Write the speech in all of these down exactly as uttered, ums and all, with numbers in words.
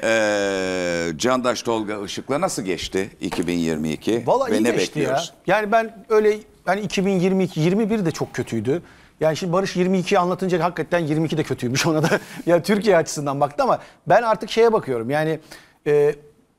Ee, Candaş Tolga Işık'la nasıl geçti iki bin yirmi iki? Vallahi ve iyi ne geçti bekliyoruz? ya. Yani ben öyle hani iki bin yirmi iki yirmi bir de çok kötüydü. Yani şimdi Barış yirmi ikiyi anlatınca hakikaten yirmi iki de kötüymüş ona da. Ya Türkiye açısından baktı ama ben artık şeye bakıyorum. Yani e,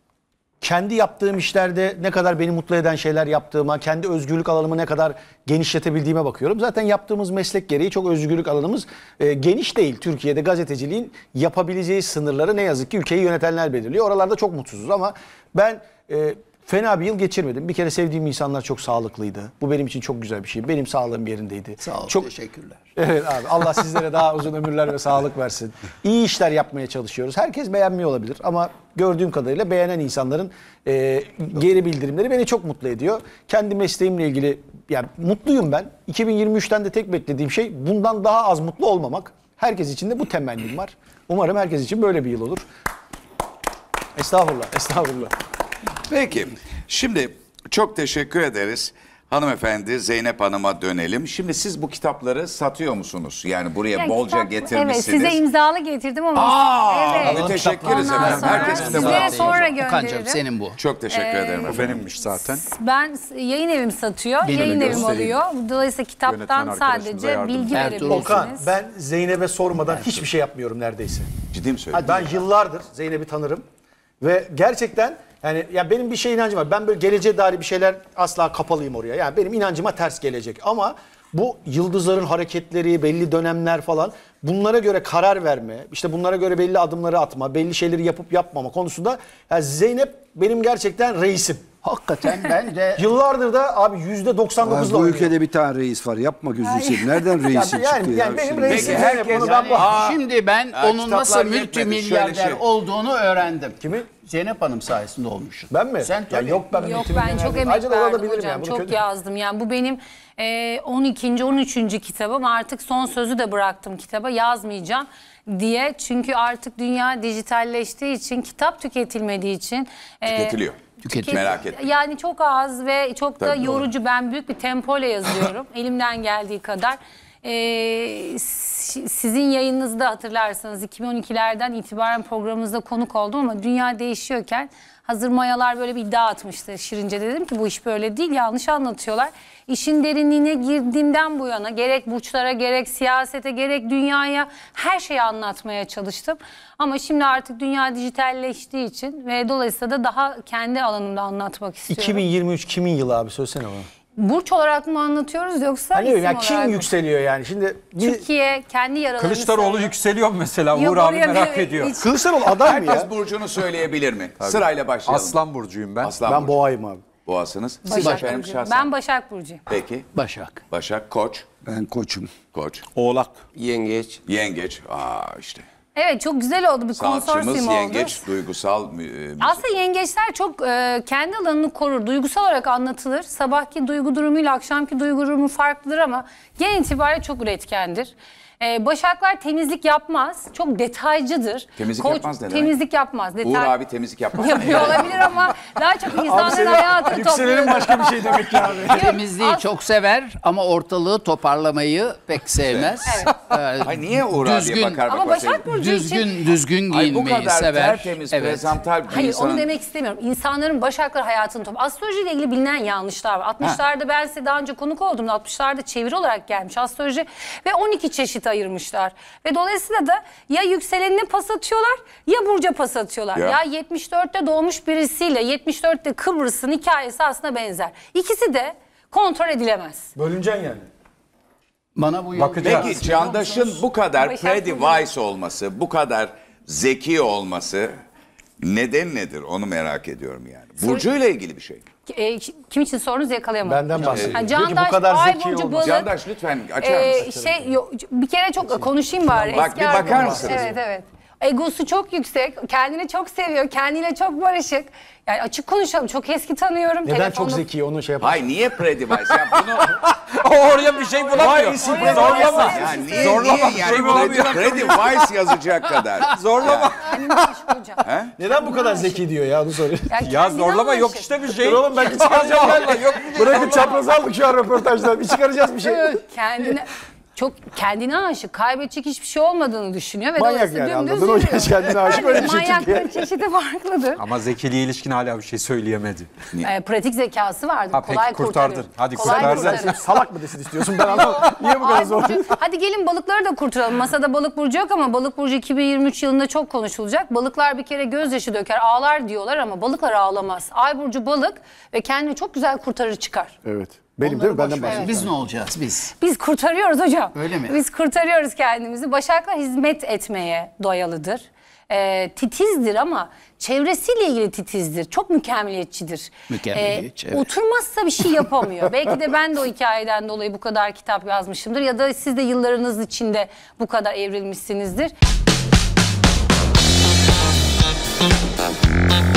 kendi yaptığım işlerde ne kadar beni mutlu eden şeyler yaptığıma, kendi özgürlük alanımı ne kadar genişletebildiğime bakıyorum. Zaten yaptığımız meslek gereği çok özgürlük alanımız e, geniş değil. Türkiye'de gazeteciliğin yapabileceği sınırları ne yazık ki ülkeyi yönetenler belirliyor. Oralarda çok mutsuzuz ama ben e, fena bir yıl geçirmedim. Bir kere sevdiğim insanlar çok sağlıklıydı. Bu benim için çok güzel bir şey. Benim sağlığım yerindeydi. Sağ ol, çok teşekkürler. Evet abi, Allah sizlere daha uzun ömürler ve sağlık versin. İyi işler yapmaya çalışıyoruz. Herkes beğenmiyor olabilir ama gördüğüm kadarıyla beğenen insanların e, geri bildirimleri beni çok mutlu ediyor. Kendi mesleğimle ilgili yani mutluyum ben. iki bin yirmi üçten de tek beklediğim şey bundan daha az mutlu olmamak. Herkes için de bu temennim var. Umarım herkes için böyle bir yıl olur. Estağfurullah, estağfurullah. Peki, şimdi çok teşekkür ederiz. Hanımefendi Zeynep Hanım'a dönelim. Şimdi siz bu kitapları satıyor musunuz? Yani buraya Yani bolca kitap- getirmişsiniz. Evet, size imzalı getirdim ama. Aa, evet. abi teşekkür ederiz Ondan efendim. sonra Herkes kitabı sizlere alsın. sonra Okan'cığım gönderirim. senin bu. Çok teşekkür ederim efendim. Benimmiş zaten. Ben yayın evim satıyor, Benim yayın evim göstereyim. alıyor. Dolayısıyla kitaptan Yönetmen arkadaşımıza sadece yardım. bilgi Ertuğrul. verebilirsiniz. Okan, ben Zeynep'e sormadan hiçbir şey yapmıyorum neredeyse. Ciddi mi söylüyorsun? Ben yıllardır Zeynep'i tanırım ve gerçekten yani ya benim bir şey inancım var. Ben böyle geleceğe dair bir şeyler asla kapalıyım oraya. Yani benim inancıma ters gelecek ama bu yıldızların hareketleri, belli dönemler falan bunlara göre karar verme, işte bunlara göre belli adımları atma, belli şeyleri yapıp yapmama konusunda yani Zeynep benim gerçekten reisim. Hakikaten ben de Yıllardır da abi yüzde doksan dokuzla Bu oynuyor. ülkede bir tane reis var. Yapma gözünü seveyim. Nereden reisin Yani- yani çıkıyor ya? benim Şimdi- reisim Peki, Zeynep, herkes onu ben yani- bu- Aa, şimdi ben Aa, onun nasıl kitaplar yetmedi. multimilyarder Şöyle şey. olduğunu öğrendim. Kimi? Zeynep Hanım sayesinde olmuşsun. Ben mi? Sen Ya tabii. yok ben Yok multimilyoner ben çok değilim. emek Ayrıca da verdim olabilirim hocam. yani, bunu Çok kötü- yazdım. Yani bu benim e, on ikinci on üçüncü kitabım. Artık son sözü de bıraktım kitaba. Yazmayacağım diye. Çünkü artık dünya dijitalleştiği için, kitap tüketilmediği için. e, Tüketiliyor. Tüketiliyor. Merak etme. Yani çok az ve çok da Tabii, doğru. yorucu. Ben büyük bir tempoyla yazıyorum. Elimden geldiği kadar. Ee, si- sizin yayınınızda hatırlarsanız iki bin on ikilerden itibaren programımızda konuk oldum ama dünya değişiyorken hazır mayalar böyle bir iddia atmıştı Şirince. Dedim ki bu iş böyle değil, yanlış anlatıyorlar. İşin derinliğine girdiğimden bu yana gerek burçlara gerek siyasete gerek dünyaya her şeyi anlatmaya çalıştım. Ama şimdi artık dünya dijitalleştiği için ve dolayısıyla da daha kendi alanımda anlatmak istiyorum. iki bin yirmi üç kimin yılı abi söylesene bana. Burç olarak mı anlatıyoruz yoksa Hani isim ya olarak kim mı? yükseliyor yani? Şimdi bir Türkiye kendi yaralarını Kılıçdaroğlu sarıyor. yükseliyor mu mesela? Yok, Uğur abi oraya merak bir- ediyor. hiç- Kılıçdaroğlu aday mı Herkes ya? burcunu söyleyebilir mi? Sırayla başlayalım. Aslan burcuyum ben. Aslan Ben burcu. boğayım abi. Boğasınız. Siz Başak efendim Burcu. şahsen. Ben Başak Burcu'yum. Peki. Başak. Başak, Koç. Ben koçum. Koç. Oğlak. Yengeç. Yengeç. Aa işte. Evet çok güzel oldu, bir Sanatçımız konsorsiyum oldu. yengeç, duygusal mü- e, müzik. Aslında yengeçler çok e, kendi alanını korur. Duygusal olarak anlatılır. Sabahki duygu durumuyla akşamki duygu durumu farklıdır ama genel itibariyle çok üretkendir. E, Başaklar temizlik yapmaz. Çok detaycıdır. Temizlik yapmaz ne demek? Temizlik yapmaz. Uğur Detay... abi temizlik yapmaz. Yapıyor olabilir ama daha çok insanların hayatını Yükselenin topluyor. başka bir şey demek ki abi. Temizliği as- çok sever ama ortalığı toparlamayı pek sevmez. Ee, Ay niye Uğur Düzgün- abiye bakar Ama bakar? Başak Burcu için... düzgün düzgün Ay bu giyinmeyi kadar sever. tertemiz, prezental bir Hayır insanın. onu demek istemiyorum. İnsanların Başaklar hayatını top. Astrolojiyle ilgili bilinen yanlışlar var. altmışlarda ben size daha önce konuk oldum. altmışlarda çeviri olarak gelmiş astroloji ve on iki çeşit ayırmışlar. Ve dolayısıyla da ya yükselenine pas atıyorlar ya burca pas atıyorlar. Ya. Ya, yetmiş dörtte doğmuş birisiyle yetmiş dörtte Kıbrıs'ın hikayesi aslında benzer. İkisi de kontrol edilemez. Bölüneceksin yani. Bana bu yol Bakacağız. Peki Candaş'ın bu kadar Başak pretty Burcu. wise olması, bu kadar zeki olması neden nedir? Onu merak ediyorum yani. Burcu'yla ilgili bir şey. E, kim için sorunuz yakalayamadım. Benden bahsediyor. Ha, Diyor ki bu Candaş, kadar Ay zeki Burcu, olmaz. Balık. Candaş lütfen açar Ee, mısın? şey yok, bir kere çok konuşayım bari. Bak, Eski bir bakar arkadaşım. mısınız? Evet evet. Egosu çok yüksek, kendini çok seviyor, kendiyle çok barışık. Yani açık konuşalım, çok eski tanıyorum. Neden Telefonda- çok zeki onu şey yapar. Hay niye pretty wise? Ya bunu O oraya bir şey bulamıyor. Vay iyisi, Oraya Zorlama. vay ya niye Zorlama, niye bir yani şey pretty, bulamıyor. pretty wise yazacak kadar. Zorlama. Kendini barışık hocam. Neden bu kadar zeki diyor ya onu soruyor. Ya, Ya kendine zorlama yok barışık. işte bir şey. Dur oğlum belki çıkaracağım Allah ben. Allah, yok bir şey. Bırakın çapraz aldık şu an röportajdan. Bir çıkaracağız bir şey. Kendine... çok kendine aşık, kaybedecek hiçbir şey olmadığını düşünüyor ve Manyak dolayısıyla yani, dümdüz anladın mı? yürüyor. Kendine aşık, öyle bir şey Manyakların Türkiye. çeşidi farklıdır. Ama Zekili'ye ilişkin hala bir şey söyleyemedi. Ee, pratik zekası vardı. Ha, peki, kolay kurtardın. kurtarır. Hadi Kolay kurtardın. kurtarır. Salak mı desin istiyorsun ben anlamadım. Niye bu kadar Ay zor? Burcu, hadi gelin balıkları da kurtaralım. Masada balık burcu yok ama balık burcu iki bin yirmi üç yılında çok konuşulacak. Balıklar bir kere gözyaşı döker, ağlar diyorlar ama balıklar ağlamaz. Ay burcu balık ve kendini çok güzel kurtarır çıkar. Evet. Benim değil mi? Benden Boş ver. bahsediyorsun. Biz ne olacağız biz? Biz kurtarıyoruz hocam. Öyle mi? Biz kurtarıyoruz kendimizi. Başaklar hizmet etmeye doyalıdır. Ee, titizdir ama çevresiyle ilgili titizdir. Çok mükemmeliyetçidir. Mükemmeliyetçi, evet. Oturmazsa bir şey yapamıyor. Belki de ben de o hikayeden dolayı bu kadar kitap yazmışımdır. Ya da siz de yıllarınız içinde bu kadar evrilmişsinizdir.